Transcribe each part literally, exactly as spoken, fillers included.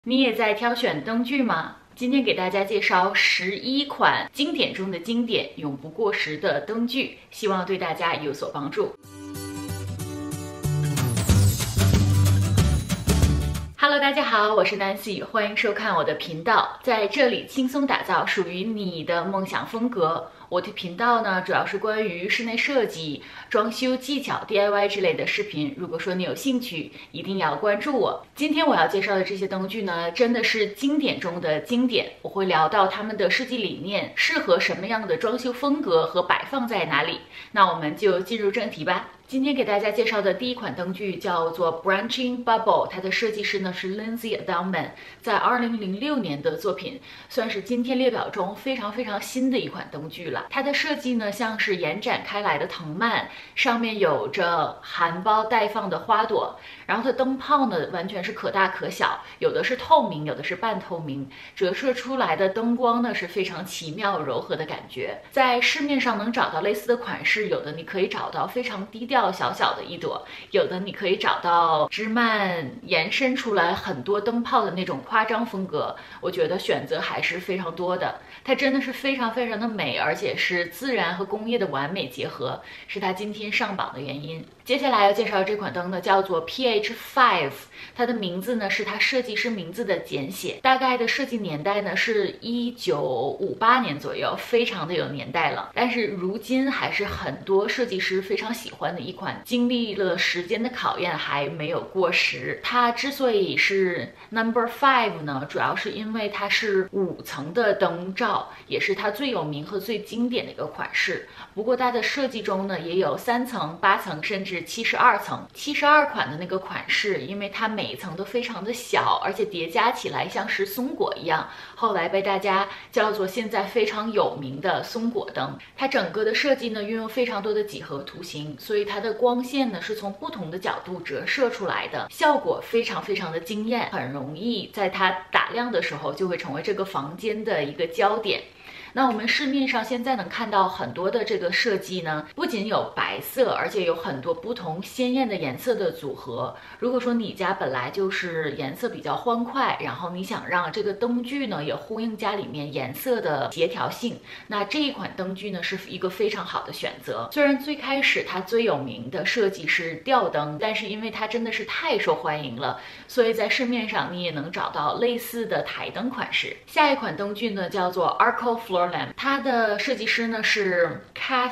你也在挑选灯具吗？今天给大家介绍十一款经典中的经典、永不过时的灯具，希望对大家有所帮助。Hello， 大家好，我是 Nancy， 欢迎收看我的频道，在这里轻松打造属于你的梦想风格。我的频道呢，主要是关于室内设计、装修技巧、D I Y 之类的视频。如果说你有兴趣，一定要关注我。今天我要介绍的这些灯具呢，真的是经典中的经典。我会聊到他们的设计理念，适合什么样的装修风格和摆放在哪里。那我们就进入正题吧。今天给大家介绍的第一款灯具叫做 Branching Bubble， 它的设计师呢是 Lindsay Adamman， 在二零零六年的作品，算是今天列表中非常非常新的一款灯具了。它的设计呢像是延展开来的藤蔓，上面有着含苞待放的花朵，然后它的灯泡呢完全是可大可小，有的是透明，有的是半透明，折射出来的灯光呢是非常奇妙柔和的感觉。在市面上能找到类似的款式，有的你可以找到非常低调小小的一朵，有的你可以找到枝蔓延伸出来很多灯泡的那种夸张风格，我觉得选择还是非常多的。它真的是非常非常的美，而且是自然和工业的完美结合，是它今天上榜的原因。接下来要介绍这款灯呢，叫做 P H 五， 它的名字呢是它设计师名字的简写，大概的设计年代呢是一九五八年左右，非常的有年代了。但是如今还是很多设计师非常喜欢的一款，经历了时间的考验还没有过时。它之所以是 number five 呢，主要是因为它是五层的灯罩，也是它最有名和最经典的一个款式。不过它的设计中呢，也有三层、八层，甚至七十二层。七十二款的那个款式，因为它每一层都非常的小，而且叠加起来像是松果一样，后来被大家叫做现在非常有名的松果灯。它整个的设计呢，运用非常多的几何图形，所以它的光线呢是从不同的角度折射出来的，效果非常非常的惊艳，很容易在它打亮的时候就会成为这个房间的一个焦点。那我们市面上现在能看到很多的这个设计呢，不仅有白色，而且有很多不同鲜艳的颜色的组合。如果说你家本来就是颜色比较欢快，然后你想让这个灯具呢也呼应家里面颜色的协调性，那这一款灯具呢是一个非常好的选择。虽然最开始它最有名的设计是吊灯，但是因为它真的是太受欢迎了，所以在市面上你也能找到类似的台灯款式。下一款灯具呢叫做 Arco Floor，它的设计师呢是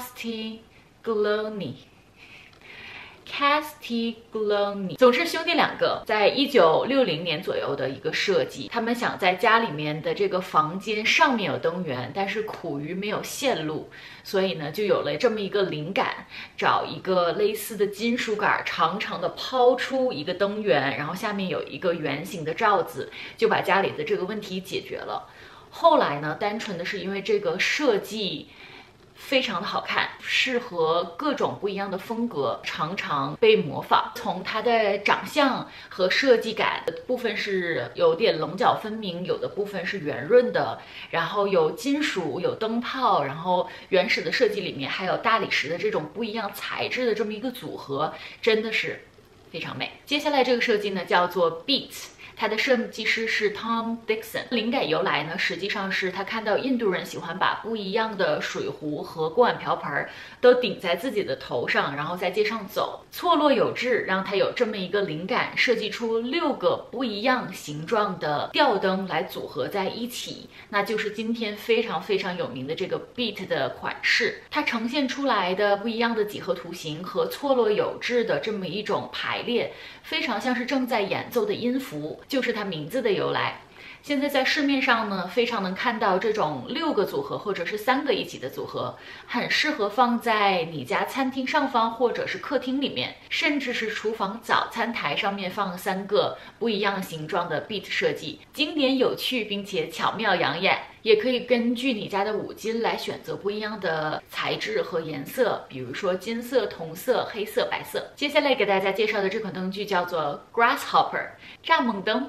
Castiglione。Castiglione， 总之兄弟两个，在一九六零年左右的一个设计，他们想在家里面的这个房间上面有灯源，但是苦于没有线路，所以呢就有了这么一个灵感，找一个类似的金属杆，长长的抛出一个灯源，然后下面有一个圆形的罩子，就把家里的这个问题解决了。后来呢，单纯的是因为这个设计非常的好看，适合各种不一样的风格，常常被模仿。从它的长相和设计感的部分是有点棱角分明，有的部分是圆润的，然后有金属，有灯泡，然后原始的设计里面还有大理石的这种不一样材质的这么一个组合，真的是非常美。接下来这个设计呢叫做 Beat，它的设计师是 Tom Dixon， 灵感由来呢，实际上是他看到印度人喜欢把不一样的水壶和锅碗瓢盆都顶在自己的头上，然后在街上走，错落有致，让他有这么一个灵感，设计出六个不一样形状的吊灯来组合在一起，那就是今天非常非常有名的这个 Beat 的款式。它呈现出来的不一样的几何图形和错落有致的这么一种排列，非常像是正在演奏的音符，就是它名字的由来。现在在市面上呢，非常能看到这种六个组合或者是三个一起的组合，很适合放在你家餐厅上方或者是客厅里面，甚至是厨房早餐台上面放三个不一样形状的 beat 设计，经典有趣并且巧妙养眼。也可以根据你家的五金来选择不一样的材质和颜色，比如说金色、同色、黑色、白色。接下来给大家介绍的这款灯具叫做 Grasshopper， 蚱蜢灯。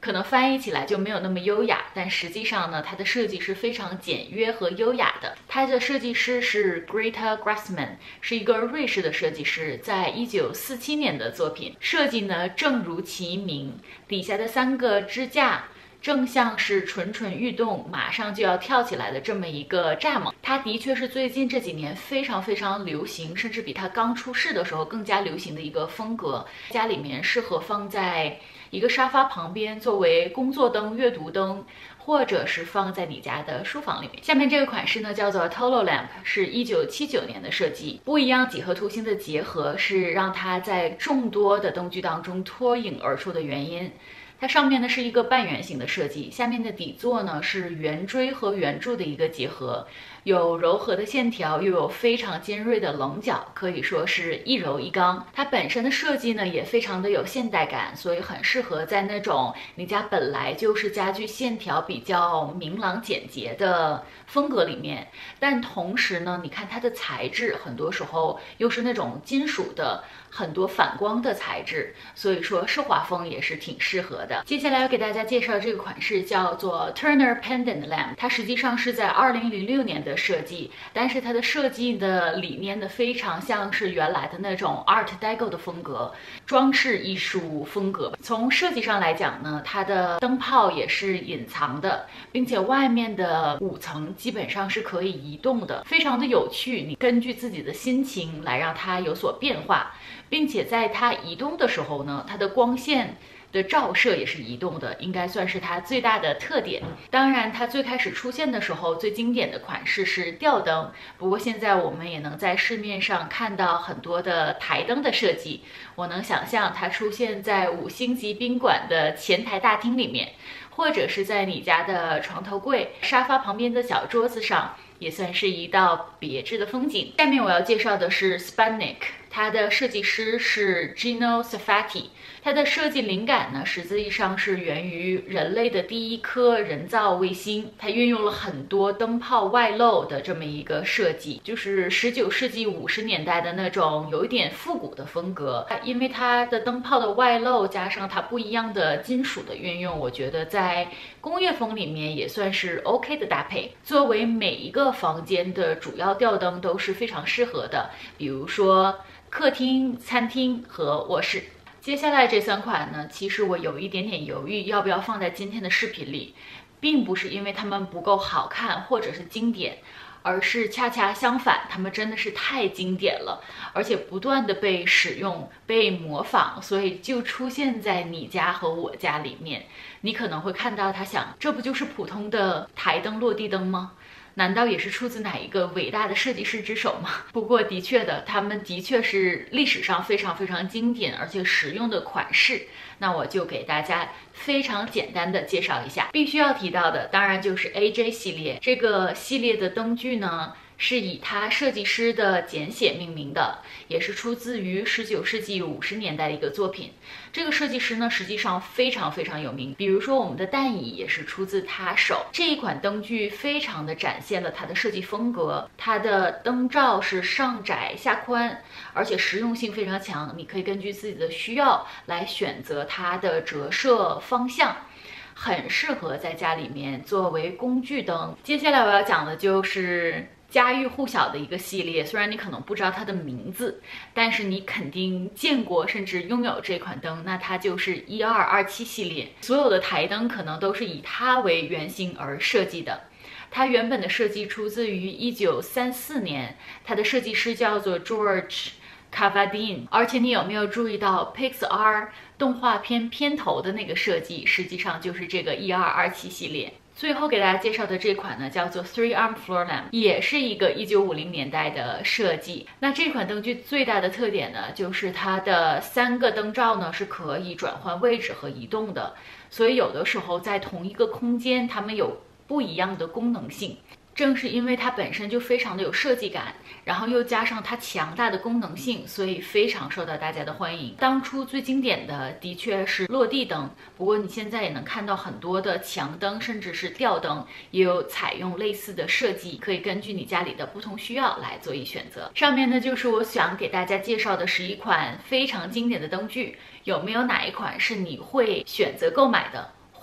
可能翻译起来就没有那么优雅，但实际上呢，它的设计是非常简约和优雅的。它的设计师是 Greta Grassman， 是一个瑞士的设计师，在一九四七年的作品。设计呢，正如其名，底下的三个支架正像是蠢蠢欲动，马上就要跳起来的这么一个蚱蜢。它的确是最近这几年非常非常流行，甚至比它刚出世的时候更加流行的一个风格。家里面适合放在一个沙发旁边，作为工作灯、阅读灯，或者是放在你家的书房里面。下面这个款式呢，叫做 Tolo Lamp， 是一九七九年的设计。不一样几何图形的结合是让它在众多的灯具当中脱颖而出的原因。它上面呢是一个半圆形的设计，下面的底座呢是圆锥和圆柱的一个结合，有柔和的线条，又有非常尖锐的棱角，可以说是一柔一刚。它本身的设计呢也非常的有现代感，所以很适合在那种你家本来就是家具线条比较明朗简洁的风格里面。但同时呢，你看它的材质很多时候又是那种金属的很多反光的材质，所以说奢华风也是挺适合的。接下来要给大家介绍这个款式叫做 Turner Pendant Lamp， 它实际上是在二零零六年的设计，但是它的设计的理念呢非常像是原来的那种 Art Deco 的风格，装饰艺术风格。从设计上来讲呢，它的灯泡也是隐藏的，并且外面的五层基本上是可以移动的，非常的有趣。你根据自己的心情来让它有所变化，并且在它移动的时候呢，它的光线的照射也是移动的，应该算是它最大的特点。当然，它最开始出现的时候，最经典的款式是吊灯，不过现在我们也能在市面上看到很多的台灯的设计。我能想象它出现在五星级宾馆的前台大厅里面，或者是在你家的床头柜、沙发旁边的小桌子上，也算是一道别致的风景。下面我要介绍的是 Sputnik， 它的设计师是 Gino Sarfatti。它的设计灵感呢，实际上是源于人类的第一颗人造卫星。它运用了很多灯泡外露的这么一个设计，就是十九世纪五十年代的那种有一点复古的风格。因为它的灯泡的外露加上它不一样的金属的运用，我觉得在工业风里面也算是 OK 的搭配。作为每一个房间的主要吊灯都是非常适合的，比如说客厅、餐厅和卧室。接下来这三款呢，其实我有一点点犹豫要不要放在今天的视频里，并不是因为它们不够好看或者是经典，而是恰恰相反，它们真的是太经典了，而且不断的被使用、被模仿，所以就出现在你家和我家里面。你可能会看到它，想这不就是普通的台灯、落地灯吗？难道也是出自哪一个伟大的设计师之手吗？不过的确的，他们的确是历史上非常非常经典而且实用的款式。那我就给大家非常简单的介绍一下。必须要提到的当然就是 A J 系列，这个系列的灯具呢是以它设计师的简写命名的，也是出自于十九世纪五十年代的一个作品。这个设计师呢，实际上非常非常有名，比如说我们的蛋椅也是出自他手。这一款灯具非常的展现了它的设计风格，它的灯罩是上窄下宽，而且实用性非常强，你可以根据自己的需要来选择它的折射方向，很适合在家里面作为工具灯。接下来我要讲的就是家喻户晓的一个系列，虽然你可能不知道它的名字，但是你肯定见过甚至拥有这款灯，那它就是一二二七系列。所有的台灯可能都是以它为原型而设计的。它原本的设计出自于一九三四年，它的设计师叫做 George Cavadin。 而且你有没有注意到 Pixar 动画片片头的那个设计，实际上就是这个一二二七系列。最后给大家介绍的这款呢，叫做 Three Arm Floor Lamp， 也是一个一九五零年代的设计。那这款灯具最大的特点呢，就是它的三个灯罩呢是可以转换位置和移动的，所以有的时候在同一个空间，它们有不一样的功能性。正是因为它本身就非常的有设计感，然后又加上它强大的功能性，所以非常受到大家的欢迎。当初最经典的的确是落地灯，不过你现在也能看到很多的墙灯甚至是吊灯也有采用类似的设计，可以根据你家里的不同需要来做一选择。上面呢就是我想给大家介绍的十一款非常经典的灯具，有没有哪一款是你会选择购买的，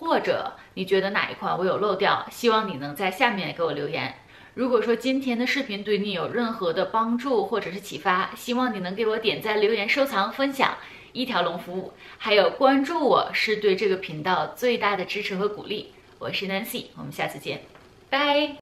或者你觉得哪一块我有漏掉，希望你能在下面给我留言。如果说今天的视频对你有任何的帮助或者是启发，希望你能给我点赞、留言、收藏、分享，一条龙服务，还有关注我是对这个频道最大的支持和鼓励。我是 Nancy， 我们下次见，拜。